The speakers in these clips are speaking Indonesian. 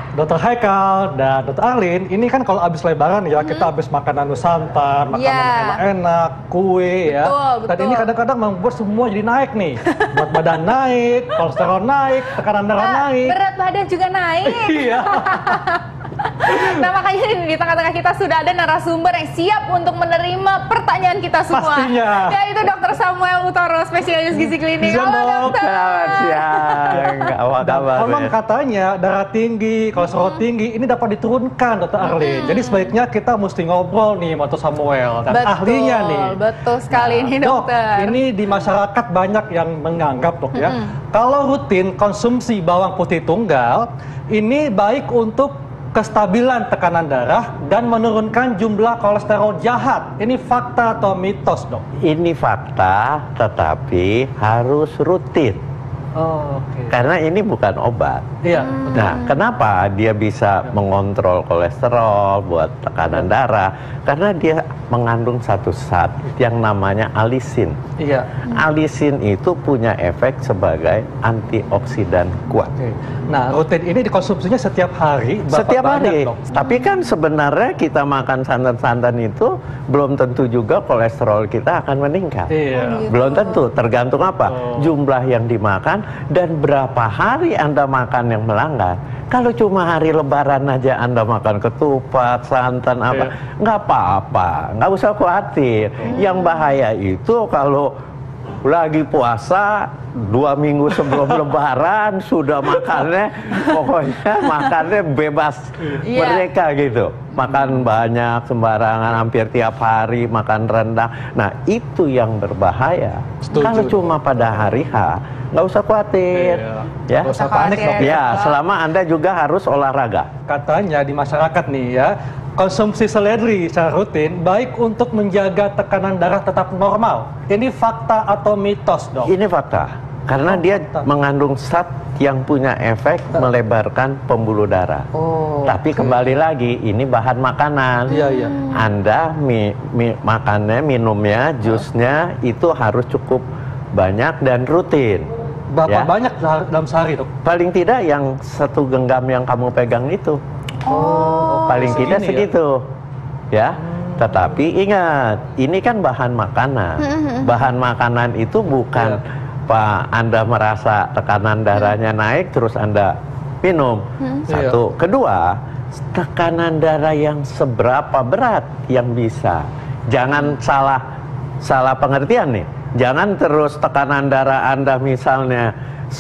Dr. Haikal dan Dr. Arlin, ini kan kalau habis lebaran ya, kita habis makanan nusantara, makanan enak-enak, kue ya. Dan ini kadang-kadang membuat semua jadi naik nih. Berat badan naik, kolesterol naik, tekanan darah naik. Berat badan juga naik. Iya. Nah makanya di tengah-tengah kita sudah ada narasumber yang siap untuk menerima pertanyaan kita semua. Pastinya. Yaitu Dr. Samuel Utoro, spesialis gizi klinik. Halo dokter. Selamat siang. Apa kabar? Konon katanya darah tinggi, kolesterol tinggi ini dapat diturunkan, Dr. Arlin. Jadi sebaiknya kita mesti ngobrol nih sama Dr. Samuel dan ahlinya nih. Betul sekali ini dokter. Dok, ini di masyarakat banyak yang menganggap dok ya, kalau rutin konsumsi bawang putih tunggal ini baik untuk kestabilan tekanan darah dan menurunkan jumlah kolesterol jahat. Ini fakta atau mitos, dok? Ini fakta, tetapi harus rutin. Oh, oke. Karena ini bukan obat. Iya. Nah, kenapa dia bisa mengontrol kolesterol buat tekanan darah? Karena dia mengandung satu zat yang namanya alisin. Iya. Alisin itu punya efek sebagai antioksidan kuat. Oke. Nah, rutin ini dikonsumsinya setiap hari. Setiap hari. Dok? Tapi kan sebenarnya kita makan santan-santan itu belum tentu juga kolesterol kita akan meningkat. Iya. Belum tentu, tergantung apa? Jumlah yang dimakan dan berapa hari Anda makan yang melanggar. Kalau cuma hari lebaran aja Anda makan ketupat, santan apa, nggak apa-apa, nggak usah khawatir. Yang bahaya itu kalau lagi puasa 2 minggu sebelum lebaran sudah makannya, pokoknya makannya bebas mereka gitu. Makan banyak sembarangan, hampir tiap hari makan rendang. Nah itu yang berbahaya. Kalau cuma pada hari H, nggak usah khawatir, ya. Nggak usah panik dok. Ya, selama Anda juga harus olahraga. Katanya di masyarakat nih ya, konsumsi seledri secara rutin baik untuk menjaga tekanan darah tetap normal. Ini fakta atau mitos, dok? Ini fakta, karena dia mengandung zat yang punya efek melebarkan pembuluh darah. Tapi kembali lagi, ini bahan makanan. Iya. Anda makannya, minumnya, jusnya itu harus cukup banyak dan rutin. Berapa banyak dalam sehari, dok? Paling tidak yang 1 genggam yang kamu pegang itu. Paling tidak segitu. Ya. Tetapi ingat, ini kan bahan makanan. Bahan makanan itu bukan Pak, Anda merasa tekanan darahnya naik terus Anda minum. Satu. Kedua, tekanan darah yang seberapa berat yang bisa. Jangan salah pengertian nih. Jangan terus tekanan darah Anda misalnya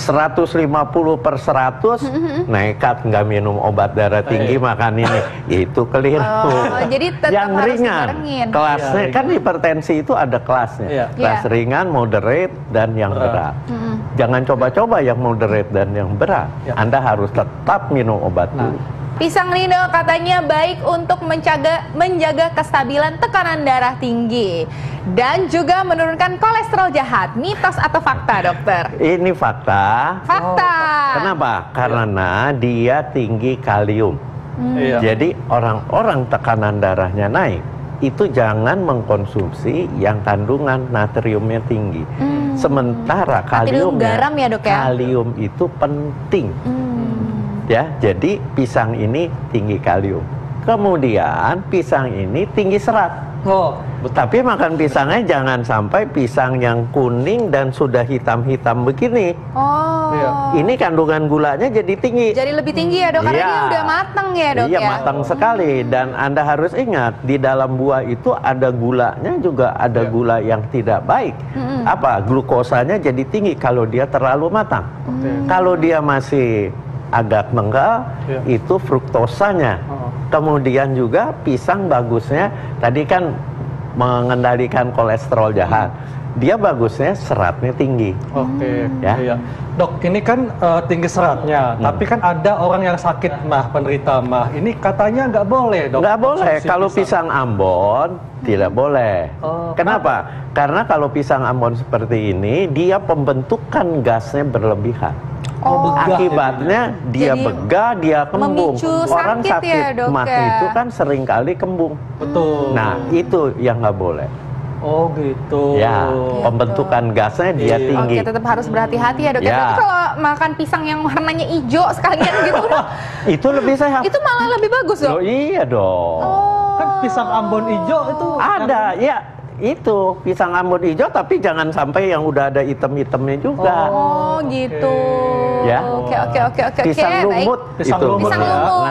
150/100, nekat nggak minum obat darah tinggi, makan ini, itu keliru. Jadi tetap yang harus ringan, dibarengin. kelasnya kan hipertensi itu ada kelasnya, kelas ringan, moderate, dan yang berat. Jangan coba-coba yang moderate dan yang berat. Anda harus tetap minum obat dulu. Pisang lino katanya baik untuk menjaga kestabilan tekanan darah tinggi dan juga menurunkan kolesterol jahat. Mitos atau fakta, dokter? Ini fakta. Fakta. Kenapa? Karena dia tinggi kalium. Jadi orang-orang tekanan darahnya naik, itu jangan mengkonsumsi yang kandungan natriumnya tinggi. Sementara kaliumnya, garam ya, dok, ya? kalium itu penting. Ya, jadi pisang ini tinggi kalium. Kemudian pisang ini tinggi serat. Tapi makan pisangnya jangan sampai pisang yang kuning dan sudah hitam-hitam begini. Ini kandungan gulanya jadi tinggi. Jadi lebih tinggi ya, dok? Karena dia udah matang ya, dok? Iya, matang sekali. Dan Anda harus ingat, di dalam buah itu ada gulanya juga, ada gula yang tidak baik. Apa? Glukosanya jadi tinggi kalau dia terlalu matang. Kalau dia masih agak menggal, itu fruktosanya. Kemudian juga pisang bagusnya, tadi kan mengendalikan kolesterol jahat. Dia bagusnya seratnya tinggi. Dok, ini kan tinggi seratnya, tapi kan ada orang yang sakit penderita mah. Ini katanya nggak boleh, dok? Nggak boleh. Kalau pisang Ambon tidak boleh. Kenapa? Karena kalau pisang Ambon seperti ini, dia pembentukan gasnya berlebihan. Akibatnya dia begah, dia kembung. Orang sakit mah itu kan seringkali kembung. Betul. Nah, itu yang nggak boleh. Oh gitu. Ya, pembentukan gasnya dia tinggi. Oke, tetap harus berhati-hati ya dok. Ya. Tapi kalau makan pisang yang warnanya hijau sekalian gitu dok, Itu lebih sehat. itu malah lebih bagus dok. Loh, iya dong. Kan pisang Ambon hijau itu Ada, ya itu pisang Ambon hijau, tapi jangan sampai yang udah ada item-itemnya juga. Oh gitu. Ya. Oke. Pisang lumut, Pisang itu. lumut Pisang ya. lumut.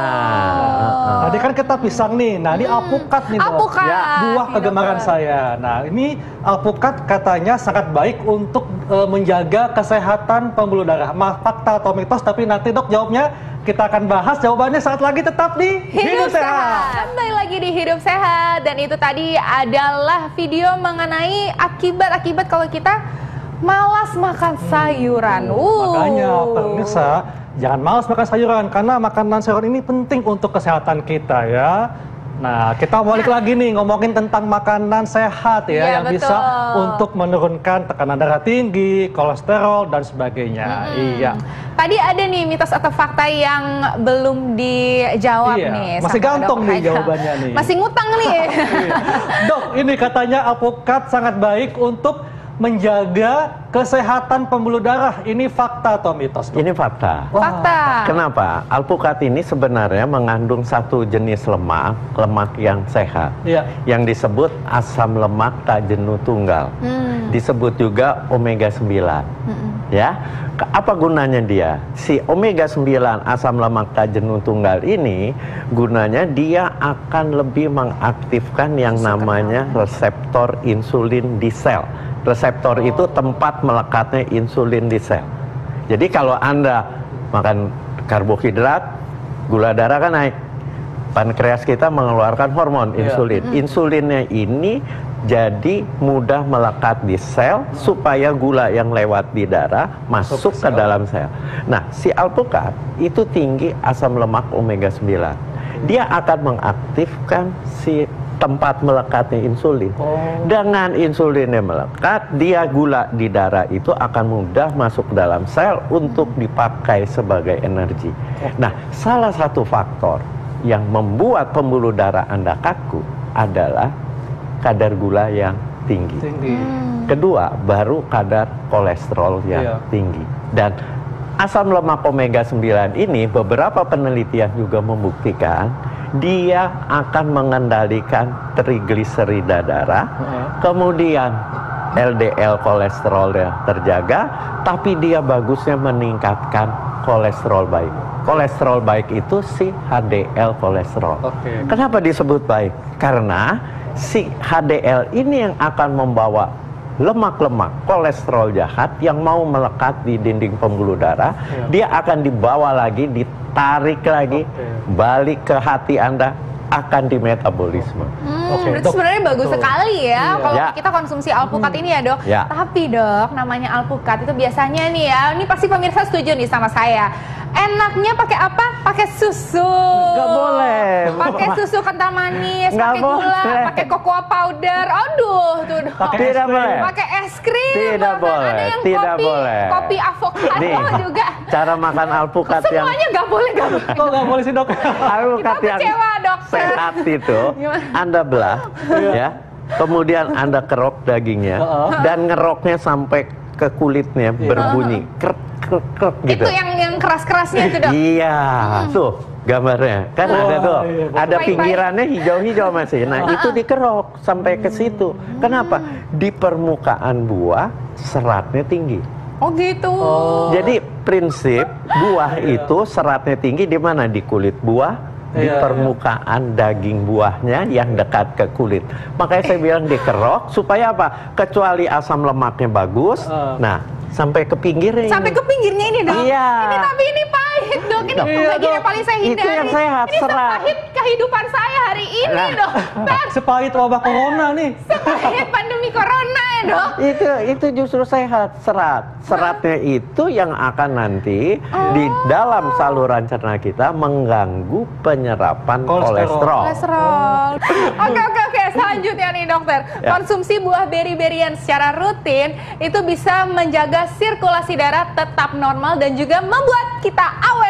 Nah, Tadi kan kita pisang nih, nah ini alpukat nih dok. Alpukat. Ya, Buah Nih, kegemaran dokter. saya. Nah ini alpukat katanya sangat baik untuk menjaga kesehatan pembuluh darah. Maaf, fakta atau mitos, tapi nanti dok jawabnya kita akan bahas jawabannya saat lagi, tetap di Hidup Sehat. Kembali lagi di Hidup Sehat, dan itu tadi adalah video mengenai akibat-akibat kalau kita malas makan sayuran. Makanya pemirsa, jangan malas makan sayuran karena makanan sayuran ini penting untuk kesehatan kita ya. Nah, kita balik lagi nih ngomongin tentang makanan sehat ya, Iya, yang bisa betul. untuk menurunkan tekanan darah tinggi, kolesterol dan sebagainya. Iya. Tadi ada nih mitos atau fakta yang belum dijawab Iya, nih. masih sama gantung Dok nih Haikal. jawabannya nih. Masih ngutang nih. Iya. Dok, ini katanya alpukat sangat baik untuk menjaga kesehatan pembuluh darah. Ini fakta atau mitos, Dok? ini fakta. Wah. Fakta. Kenapa? Alpukat ini sebenarnya mengandung satu jenis lemak yang sehat, Iya. yang disebut asam lemak tak jenuh tunggal. Disebut juga omega 9. Ya. Apa gunanya dia? Si omega 9 asam lemak tak jenuh tunggal ini gunanya dia akan lebih mengaktifkan yang namanya reseptor insulin di sel. Reseptor itu tempat melekatnya insulin di sel. Jadi kalau Anda makan karbohidrat, gula darah kan naik. Pankreas kita mengeluarkan hormon insulin. Insulinnya ini jadi mudah melekat di sel supaya gula yang lewat di darah masuk ke dalam sel. Nah, si alpukat itu tinggi asam lemak omega 9. Dia akan mengaktifkan si tempat melekatnya insulin. Dengan insulinnya melekat, dia gula di darah itu akan mudah masuk ke dalam sel untuk dipakai sebagai energi. Nah, salah satu faktor yang membuat pembuluh darah Anda kaku adalah kadar gula yang tinggi. Kedua, baru kadar kolesterol yang tinggi. Dan asam lemak omega 9 ini beberapa penelitian juga membuktikan dia akan mengendalikan trigliserida darah, kemudian LDL kolesterolnya terjaga, tapi dia bagusnya meningkatkan kolesterol baik. Kolesterol baik itu si HDL kolesterol. Kenapa disebut baik? Karena si HDL ini yang akan membawa lemak-lemak kolesterol jahat yang mau melekat di dinding pembuluh darah, dia akan dibawa lagi, ditarik lagi, balik ke hati Anda, akan dimetabolisme. Berarti sebenarnya bagus sekali ya kalau Ya. kita konsumsi alpukat ini ya dok. Ya. Tapi dok, namanya alpukat itu biasanya nih ya, ini pasti pemirsa setuju nih sama saya. Enaknya pakai apa? Pakai susu. Nggak boleh. Pakai susu kental manis, Nggak pakai gula, boleh. pakai cocoa powder. Aduh, tuh dok. Tidak boleh. Pakai es krim. Tidak bahkan boleh, Ada yang tidak kopi, boleh. kopi avocado Nih, juga. cara makan alpukat yang Semuanya nggak boleh, nggak boleh. Kok nggak boleh sih, Dok? alpukat Kita yang kecewa, dokter. sehat itu Anda belah, ya. Kemudian Anda kerok dagingnya dan ngeroknya sampai ke kulitnya berbunyi krek krek krek gitu. Itu yang keras-kerasnya itu dok. Iya, tuh gambarnya kan ada tuh, ada Baik-baik. pinggirannya hijau-hijau masih. Nah itu dikerok sampai ke situ. Kenapa? Di permukaan buah seratnya tinggi. Oh gitu. Jadi prinsip buah itu seratnya tinggi di mana? Di kulit buah, di permukaan daging buahnya yang dekat ke kulit. Makanya saya bilang dikerok supaya apa? Kecuali asam lemaknya bagus. Nah, sampai ke pinggirnya. Sampai ke pinggirnya ini dok. Iya. Ini tapi ini pahit dok. Ini Iya, bagian yang paling saya hindari. Itu yang sehat, ini serat. sepahit kehidupan saya hari ini Nah. dok. Dan Sepahit wabah corona nih. sepahit pandemi corona ya dok. Itu justru sehat, seratnya itu yang akan nanti di dalam saluran cerna kita mengganggu penyerapan kolesterol. Kolesterol. Oke. Selanjutnya nih dokter. Ya. Konsumsi buah beri-berian secara rutin itu bisa menjaga sirkulasi darah tetap normal dan juga membuat kita awet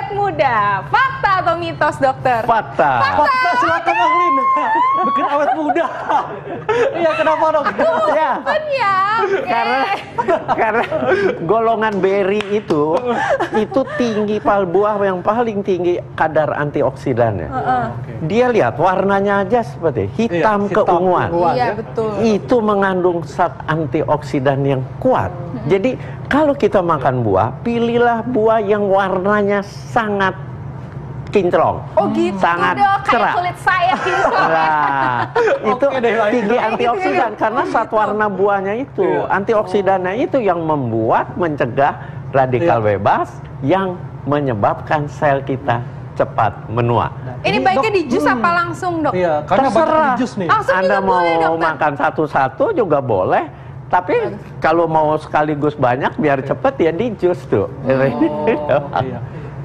muda. Fakta atau mitos, dokter? Fakta. Fakta, silakan Ahlin. Bikin awet muda. Iya, kenapa dok? Ya. Ya, Karena golongan beri itu tinggi, buah yang paling tinggi kadar antioksidannya. Dia lihat warnanya aja seperti hitam keunguan. Iya, betul. Itu mengandung zat antioksidan yang kuat. Jadi kalau kita makan buah, pilihlah buah yang warnanya sangat kinclong. Oh gitu, sangat dok, kayak cerah. kulit saya kinclong. Nah, itu tinggi antioksidan karena zat warna buahnya itu, antioksidannya itu yang mencegah radikal bebas yang menyebabkan sel kita cepat menua. Ini baiknya di jus apa langsung, dok? Iya, karena banyak di jus nih. Langsung Anda juga mau boleh, dokter. makan satu-satu juga boleh. Tapi kalau mau sekaligus banyak biar cepet ya di jus tuh. Iya.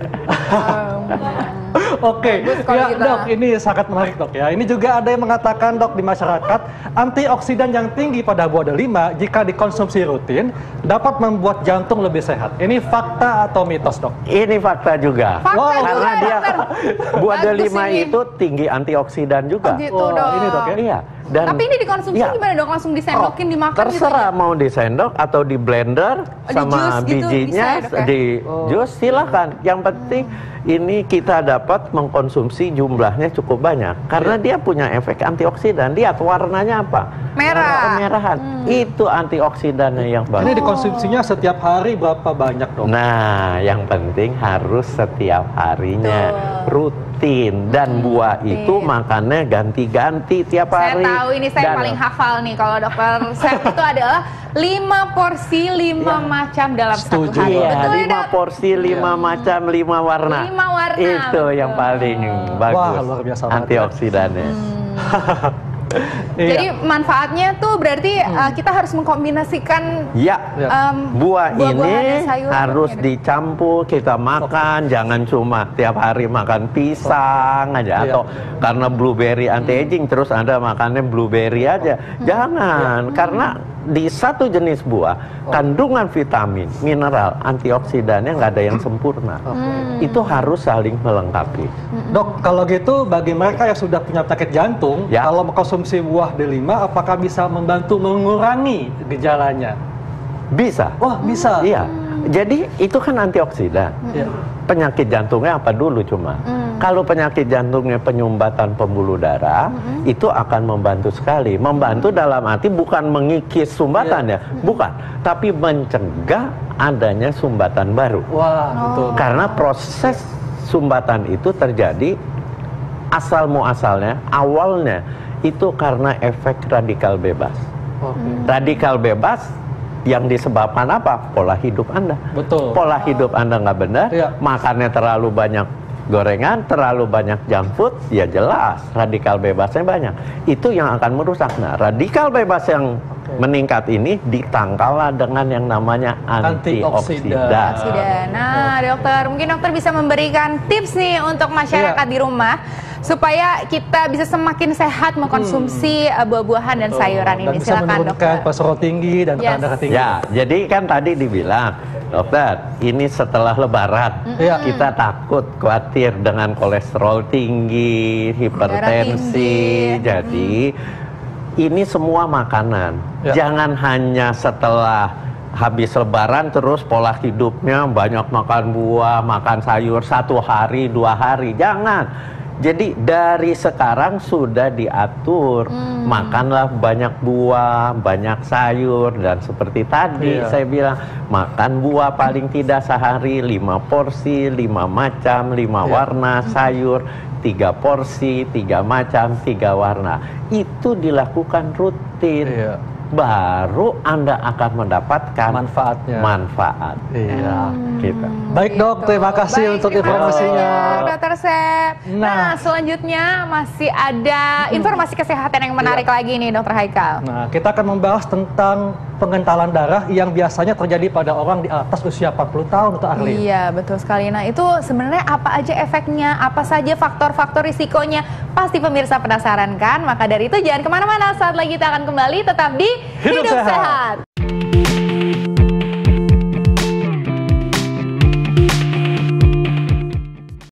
Oke, ya dok, ini sangat menarik dok ya. Ini juga ada yang mengatakan dok di masyarakat, antioksidan yang tinggi pada buah delima jika dikonsumsi rutin dapat membuat jantung lebih sehat. Ini fakta atau mitos dok? Ini fakta juga. Fakta juga, Karena dia dokter. buah Bagus delima ini. itu tinggi antioksidan juga. Oh, gitu, dok. Ini dok ya? Iya. Dan Tapi ini dikonsumsi gimana, dok? Langsung disendokin, dimakan terserah gitu ya? mau disendok atau di blender Di sama jus gitu bijinya bisa ya, dok, ya? di jus silakan. Yang penting ini kita dapat mengkonsumsi jumlahnya cukup banyak karena dia punya efek antioksidan. Lihat warnanya apa? Merah. Warna kemerahan. Itu antioksidannya yang bagus. Ini dikonsumsinya setiap hari berapa banyak dok? Nah, yang penting harus setiap harinya rutin dan buah itu makannya ganti-ganti tiap Saya hari. tahu ini saya Dan paling hafal nih kalau dokter Sehat itu adalah 5 porsi 5 macam dalam satu Setuju. hari. Iya, Betul ya, 5 dok? porsi, 5 macam, 5 warna. 5 warna, Itu betul. yang paling bagus. Wah, luar biasa banget. Antioksidannya. Jadi manfaatnya tuh berarti kita harus mengkombinasikan Ya, buah buah-buahan ini dan sayuran harus ya, dok? dicampur kita makan, jangan cuma tiap hari makan pisang aja atau karena blueberry anti-aging terus Anda makannya blueberry aja. Jangan, karena di satu jenis buah kandungan vitamin, mineral, antioksidannya nggak ada yang sempurna. Itu harus saling melengkapi. Dok, kalau gitu bagi mereka yang sudah punya penyakit jantung, kalau mengkonsumsi buah delima, apakah bisa membantu mengurangi gejalanya? Bisa. Wah, bisa. Iya. Jadi itu kan antioksidan. Iya. Penyakit jantungnya apa dulu cuma? Kalau penyakit jantungnya penyumbatan pembuluh darah, itu akan membantu sekali. Membantu dalam arti bukan mengikis sumbatan ya, bukan. Tapi mencegah adanya sumbatan baru. Wah, betul. Karena proses sumbatan itu terjadi asal muasalnya, awalnya itu karena efek radikal bebas. Radikal bebas yang disebabkan apa? Pola hidup Anda. Betul. Pola hidup Anda nggak benar, makannya terlalu banyak gorengan, terlalu banyak junk food, ya jelas radikal bebasnya banyak. Itu yang akan merusak. Nah, radikal bebas yang meningkat ini ditangkallah dengan yang namanya antioksidan. Nah, dokter, mungkin dokter bisa memberikan tips nih untuk masyarakat di rumah supaya kita bisa semakin sehat mengkonsumsi buah-buahan dan sayuran ini. Bisa Silakan, menurunkan dokter. kolesterol tinggi dan tekanan darah tinggi. Ya, jadi kan tadi dibilang, dokter, ini setelah lebaran, kita takut, khawatir dengan kolesterol tinggi, hipertensi. Jadi, ini semua makanan. Jangan hanya setelah habis lebaran terus pola hidupnya banyak makan buah, makan sayur 1 hari, 2 hari. Jangan. Jadi dari sekarang sudah diatur, makanlah banyak buah, banyak sayur, dan seperti tadi saya bilang, makan buah paling tidak sehari 5 porsi, 5 macam, 5 warna sayur, 3 porsi, 3 macam, 3 warna. Itu dilakukan rutin. Baru Anda akan mendapatkan manfaat. Iya. Gitu. Baik dok, terima kasih untuk informasinya. Dokter Sep. Nah, selanjutnya masih ada informasi kesehatan yang menarik lagi nih, Dokter Haikal. Nah, kita akan membahas tentang pengentalan darah yang biasanya terjadi pada orang di atas usia 40 tahun, Dr. Arlin. Iya, betul sekali. Nah, itu sebenarnya apa aja efeknya, apa saja faktor-faktor risikonya? Pasti pemirsa penasaran kan? Maka dari itu jangan kemana-mana, saat lagi kita akan kembali tetap di Hidup Sehat.